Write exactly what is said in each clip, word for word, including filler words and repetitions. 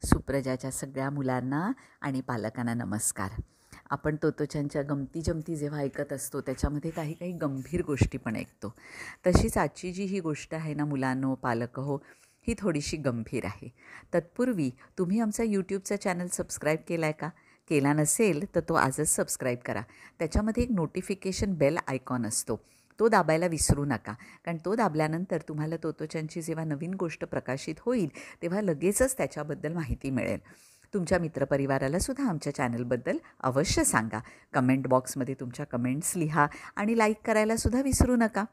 सुप्रजाच्या सगळ्या मुलांना आणि पालकांना नमस्कार. आपण तोतोच्यांच्या गमती जमती जेव्हा ऐकत असतो त्याच्यामध्ये काही काही गंभीर गोष्टी पण ऐकतो. तशीच आजची जी ही गोष्ट आहे ना मुलांनो, पालक हो, ही थोडीशी गंभीर आहे. तत्पूर्वी तुम्ही आमचा यूट्यूबचा चॅनल सबस्क्राईब केला आहे का? केला नसेल तर तो आजच सबस्क्राईब करा. त्याच्यामध्ये एक नोटिफिकेशन बेल आयकॉन असतो, तो दाबायला विसरू नका. कारण तो दाबल्यानंतर तुम्हाला तोतोच्यांची जेव्हा नवीन गोष्ट प्रकाशित होईल तेव्हा लगेचच त्याच्याबद्दल माहिती मिळेल. तुमच्या मित्रपरिवाराला सुद्धा आमच्या चॅनलबद्दल अवश्य सांगा. कमेंट बॉक्समध्ये तुमच्या कमेंट्स लिहा आणि लाईक करायलासुद्धा विसरू नका.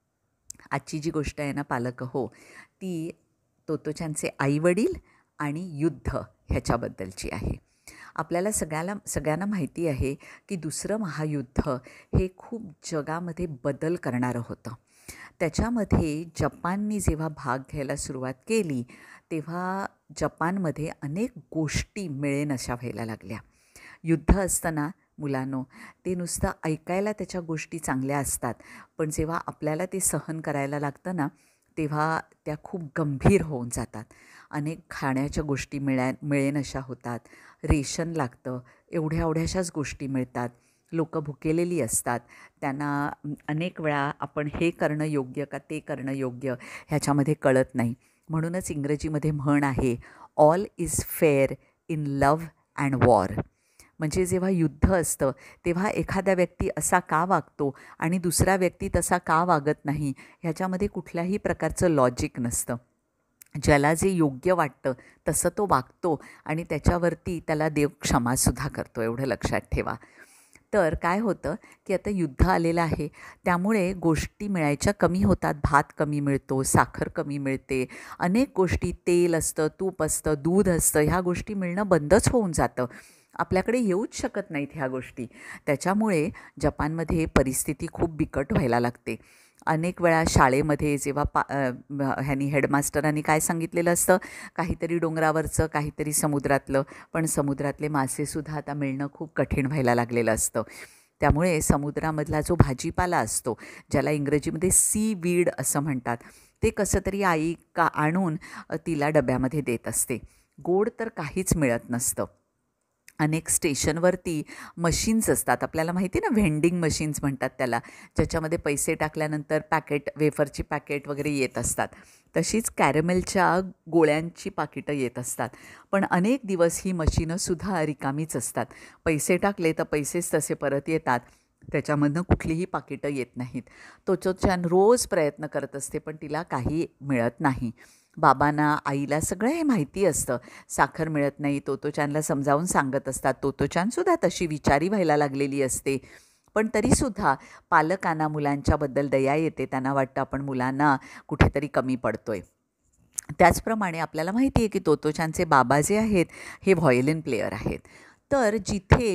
आजची जी गोष्ट आहे ना पालक हो, ती तोतोच्यांचे आईवडील आणि युद्ध ह्याच्याबद्दलची आहे. आपल्याला सगळ्याला सगळ्यांना माहिती आहे की दुसरं महायुद्ध हे खूप जगामध्ये बदल करणारं होतं. त्याच्यामध्ये जपानने जेव्हा भाग घ्यायला सुरुवात केली तेव्हा जपानमध्ये अनेक गोष्टी मिळेनाशा व्हायला लागल्या. युद्ध असताना मुलांनो, ते नुसतं ऐकायला त्याच्या गोष्टी चांगल्या असतात, पण जेव्हा आपल्याला ते सहन करायला लागतं ना तेव्हा त्या खूप गंभीर होऊन जातात. अनेक खाण्याच्या गोष्टी मिळ्या मिळेनाशा होतात. रेशन लागतं, एवढ्या एवढ्याशाच गोष्टी मिळतात. लोकं भुकेलेली असतात. त्यांना अनेक वेळा आपण हे करणं योग्य का ते करणं योग्य ह्याच्यामध्ये कळत नाही. म्हणूनच इंग्रजीमध्ये म्हण आहे, all is fair in love and war. म्हणजे जेव्हा युद्ध असतं तेव्हा एखादा व्यक्ती असा का वागतो आणि दुसरा व्यक्ती तसा का वागत नाही ह्याच्यामध्ये कुठल्याही प्रकारचं लॉजिक नसतं. ज्याला जे योग्य वाटतं तसं तो वागतो आणि त्याच्यावरती त्याला देव क्षमासुद्धा करतो, एवढं लक्षात ठेवा. तर काय होतं की आता युद्ध आलेलं आहे, त्यामुळे गोष्टी मिळायच्या कमी होतात. भात कमी मिळतो, साखर कमी मिळते, अनेक गोष्टी, तेल असतं, तूप असतं, दूध असतं, ह्या गोष्टी मिळणं बंदच होऊन जातं. आपल्याकडे येऊच शकत नाहीत ह्या गोष्टी. त्याच्यामुळे जपानमध्ये परिस्थिती खूप बिकट व्हायला लागते. अनेक वेळा शाळेमध्ये जेव्हा पा ह्यांनी हेडमास्टरांनी काय सांगितलेलं असतं, काहीतरी डोंगरावरचं, काहीतरी समुद्रातलं, पण समुद्रातले मासेसुद्धा आता मिळणं खूप कठीण व्हायला लागलेलं असतं. त्यामुळे समुद्रामधला जो भाजीपाला असतो, ज्याला इंग्रजीमध्ये सी वीड असं म्हणतात, ते कसं तरी आई का आणून तिला डब्यामध्ये देत असते. गोड तर काहीच मिळत नसतं. अनेक स्टेशनवरती मशीन्स असतात, आपल्याला माहिती ना, व्हेंडिंग मशीन्स म्हणतात त्याला, ज्याच्यामध्ये पैसे टाकल्यानंतर पॅकेट, वेफरची पॅकेट वगैरे येत असतात. तशीच कॅरमेलच्या गोळ्यांची पाकिटं येत असतात. पण अनेक दिवस ही मशीनंसुद्धा रिकामीच असतात. पैसे टाकले तर पैसेच तसे परत येतात, त्याच्यामधनं कुठलीही पाकिटं येत नाहीत. तोतोचान रोज प्रयत्न करत असते पण तिला काही मिळत नाही. बाबांना, आईला सगळं हे माहिती असतं. साखर मिळत नाही, तोतोचानला समजावून सांगत असतात. तोतोचानसुद्धा तशी विचारी व्हायला लागलेली असते. पण तरीसुद्धा पालकांना मुलांच्याबद्दल दया येते. त्यांना वाटतं आपण मुलांना कुठेतरी कमी पडतोय. त्याचप्रमाणे आपल्याला माहिती आहे की तोतोचानचे बाबा जे आहेत हे व्हायोलिन प्लेयर आहेत. तर जिथे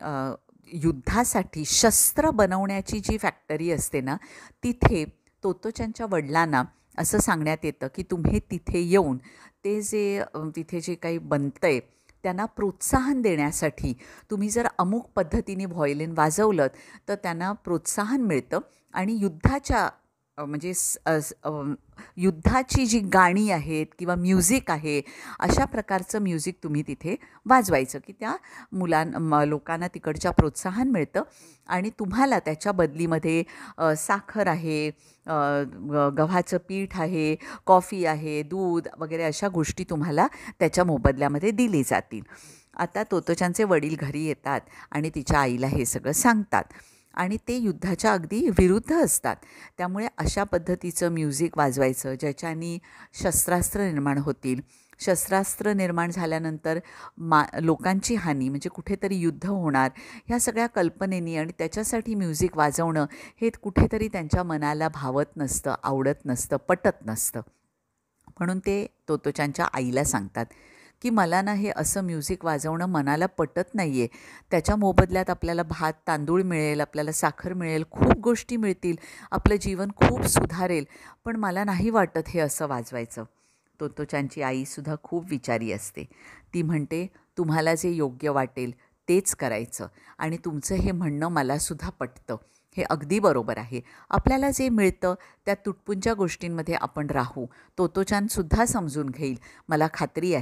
युद्धासाठी शस्त्र बनवण्याची जी फॅक्टरी असते ना, तिथे तोतोचानच्या वडिलांना असं सांगण्यात येतं की तुम्ही तिथे येऊन ते जे तिथे जे काही बनतं आहे त्यांना प्रोत्साहन देण्यासाठी तुम्ही जर अमुक पद्धतीने व्हायोलिन वाजवलं तर त्यांना प्रोत्साहन मिळतं आणि युद्धाच्या म्हणजे युद्धाची जी गाणी आहेत किंवा म्युझिक आहे, अशा प्रकारचं म्युझिक तुम्ही तिथे वाजवायचं की त्या मुलां लोकांना तिकडच्या प्रोत्साहन मिळतं आणि तुम्हाला त्याच्या बदलीमध्ये साखर आहे, गव्हाचं पीठ आहे, कॉफी आहे, दूध वगैरे अशा गोष्टी तुम्हाला त्याच्या मोबदल्यामध्ये दिली जातील. आता तोतोचानचे वडील घरी येतात आणि तिच्या आईला हे सगळं सांगतात आणि ते युद्धाच्या अगदी विरुद्ध असतात. त्यामुळे अशा पद्धतीचं म्युझिक वाजवायचं ज्याच्यानी शस्त्रास्त्र निर्माण होतील. शस्त्रास्त्र निर्माण झाल्यानंतर मा लोकांची हानी, म्हणजे कुठेतरी युद्ध होणार, ह्या सगळ्या कल्पनेनी आणि त्याच्यासाठी म्युझिक वाजवणं हे कुठेतरी त्यांच्या मनाला भावत नसतं, आवडत नसतं, पटत नसतं. म्हणून ते तोतोचानच्या आईला सांगतात की मला ना हे असं म्युझिक वाजवणं मनाला पटत नाही आहे. त्याच्या मोबदल्यात आपल्याला भात तांदूळ मिळेल, आपल्याला साखर मिळेल, खूप गोष्टी मिळतील, आपलं जीवन खूप सुधारेल, पण मला नाही वाटत हे असं वाजवायचं. तोतोचानची आईसुद्धा खूप विचारी असते. ती म्हणते, तुम्हाला जे योग्य वाटेल तेच करायचं आणि तुमचं हे म्हणणं मलासुद्धा पटतं. हे अगदी बरोबर आहे. आपल्याला जे मिळतं त्या तुटपुंज्या गोष्टींमध्ये आपण राहू. तोतोचानसुद्धा समजून घेईल, मला खात्री आहे.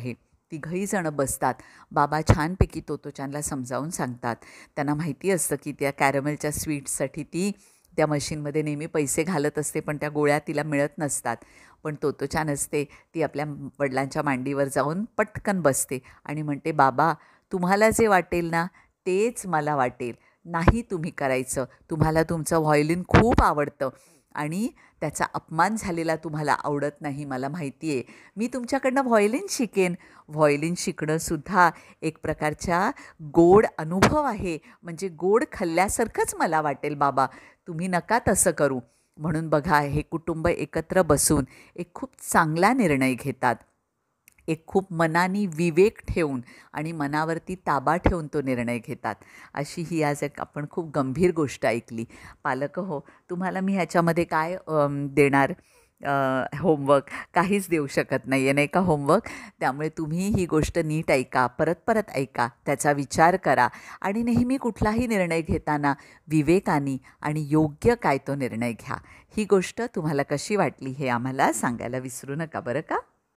तिघही जणं बसतात. बाबा छानपैकी तोत्ताेचानला समजावून सांगतात. त्यांना माहिती असतं की त्या कॅरमेलच्या स्वीट्ससाठी ती त्या मशीनमध्ये नेहमी पैसे घालत असते, पण त्या गोळ्या तिला मिळत नसतात. पण तोत्ताेचान असते ती आपल्या वडिलांच्या मांडीवर जाऊन पटकन बसते आणि म्हणते, बाबा तुम्हाला जे वाटेल ना तेच मला वाटेल. नाही तुम्ही करायचं. तुम्हाला तुमचं व्हायोलिन खूप आवडतं आणि त्याचा अपमान झालेला तुम्हाला आवडत नाही, मला माहिती आहे. मी तुमच्याकडनं व्हायोलिन शिकेन. व्हायोलिन शिकणंसुद्धा एक प्रकारचा गोड अनुभव आहे. म्हणजे गोड खाल्ल्यासारखंच मला वाटेल बाबा. तुम्ही नका तसं करू. म्हणून बघा, हे कुटुंब एकत्र बसून एक खूप चांगला निर्णय घेतात. एक खूप मनाने विवेक ठेवून आणि मनावरती ताबा ठेवून तो निर्णय घेतात. अशी ही आज एक आपण खूप गंभीर गोष्ट ऐकली. पालक हो, तुम्हाला मी ह्याच्यामध्ये काय अम, देणार होमवर्क? काहीच देऊ शकत नाही आहे, नाही का होमवर्क. त्यामुळे तुम्ही ही गोष्ट नीट ऐका, परत परत ऐका, त्याचा विचार करा आणि नेहमी कुठलाही निर्णय घेताना विवेकाने आणि योग्य काय तो निर्णय घ्या. ही गोष्ट तुम्हाला कशी वाटली हे आम्हाला सांगायला विसरू नका बरं का.